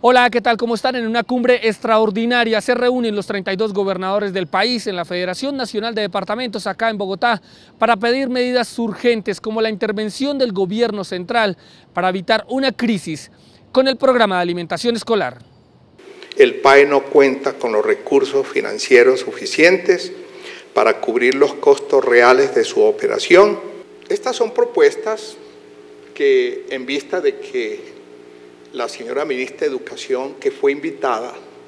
Hola, ¿qué tal? ¿Cómo están? En una cumbre extraordinaria se reúnen los 32 gobernadores del país en la Federación Nacional de Departamentos acá en Bogotá para pedir medidas urgentes como la intervención del gobierno central para evitar una crisis con el programa de alimentación escolar. El PAE no cuenta con los recursos financieros suficientes para cubrir los costos reales de su operación. Estas son propuestas que, en vista de que la señora ministra de Educación, que fue invitada,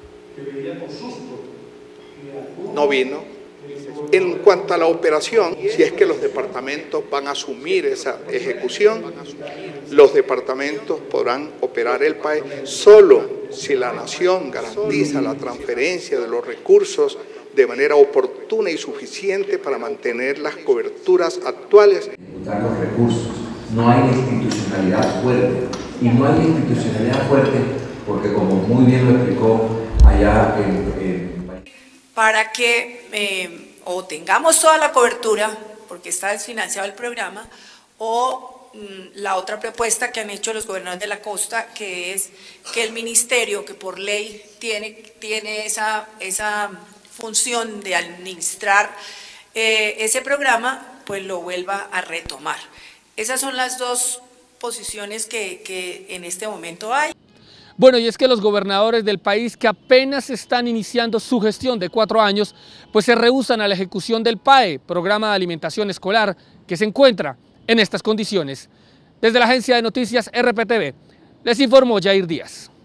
no vino. En cuanto a la operación, si es que los departamentos van a asumir esa ejecución, los departamentos podrán operar el PAE solo si la nación garantiza la transferencia de los recursos de manera oportuna y suficiente para mantener las coberturas actuales. Ejecutar los recursos, no hay institucionalidad fuerte, y no hay institucionalidad fuerte porque, como muy bien lo explicó allá para que o tengamos toda la cobertura, porque está desfinanciado el programa, o la otra propuesta que han hecho los gobernadores de la costa, que es que el ministerio, que por ley tiene esa función de administrar ese programa, pues lo vuelva a retomar. Esas son las dos posiciones que en este momento hay. Bueno, y es que los gobernadores del país que apenas están iniciando su gestión de 4 años, pues se rehúsan a la ejecución del PAE, Programa de Alimentación Escolar, que se encuentra en estas condiciones. Desde la agencia de noticias RPTV, les informó Jair Díaz.